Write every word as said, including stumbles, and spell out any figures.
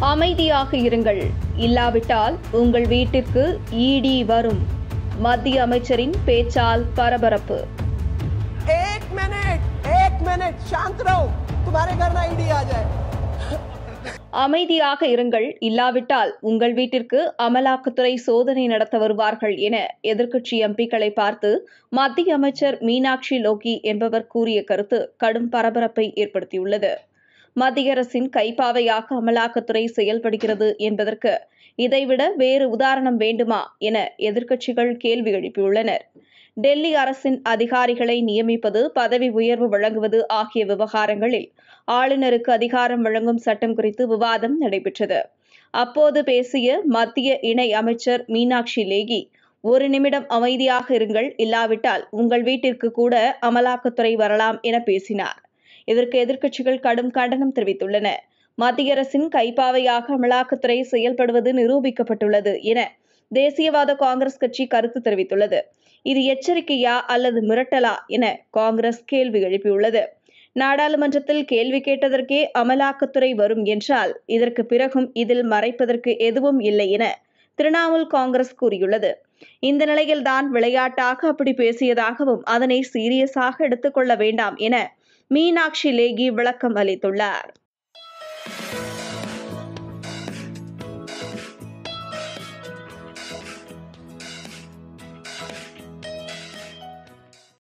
அமைதியாக இருங்கள், இல்லாவிட்டால் உங்கள் வீட்டிற்கு ஈடி வரும். மத்திய அமைச்சரின் பேச்சால் பரபரப்பு. एक मिनट एक मिनट शांत रहो, तुम्हारे घर ना ईडी आ जाए. அமைதியாக இருங்கள், இல்லாவிட்டால் உங்கள் வீட்டிற்கு அமலாக்கத்துறை சோதனை நடத்த வருவார்கள் என எதிர்க்கட்சி எம்பிக்களை பார்த்து மத்திய அமைச்சர் மீனாட்சி லோகி என்பவர் கூறிய கருத்து கடும் பரபரப்பை ஏற்படுத்தியுள்ளது. மத்திய அரசின் கைப்பாவையாக அமலாக்கத்துறை செயல்படுகிறது என்பதற்கு இதைவிட வேறு உதாரணம் வேண்டுமா என எதிர்க்கட்சிகள் கேள்வி எழுப்பியுள்ளனர். டெல்லி அரசின் அதிகாரிகளை நியமிப்பது, பதவி உயர்வு வழங்குவது ஆகிய விவகாரங்களில் ஆளுநருக்கு அதிகாரம் வழங்கும் சட்டம் குறித்து விவாதம் நடைபெற்றது. அப்போது பேசிய மத்திய இணை அமைச்சர் மீனாட்சி லேகி, ஒரு நிமிடம் அமைதியாக இருங்கள், இல்லாவிட்டால் உங்கள் வீட்டிற்கு கூட அமலாக்கத்துறை வரலாம் என பேசினார். இதற்கு எதிர்க்கட்சிகள் கடும் கண்டனம் தெரிவித்துள்ளன. மத்திய அரசின் கைப்பாவையாக அமலாக்கத்துறை செயல்படுவது நிரூபிக்கப்பட்டுள்ளது என தேசியவாத காங்கிரஸ் கட்சி கருத்து தெரிவித்துள்ளது. இது எச்சரிக்கையா அல்லது மிரட்டலா என காங்கிரஸ் கேள்வி எழுப்பியுள்ளது. நாடாளுமன்றத்தில் கேள்வி கேட்டதற்கே அமலாக்கத்துறை வரும் என்றால் இதற்கு பிறகும் இதில் மறைப்பதற்கு எதுவும் இல்லை என திரிணாமுல் காங்கிரஸ் கூறியுள்ளது. இந்த நிலையில்தான் விளையாட்டாக அப்படி பேசியதாகவும் அதனை சீரியஸாக எடுத்துக்கொள்ள வேண்டாம் என மீனாட்சி லேகி விளக்கம் அளித்துள்ளார்.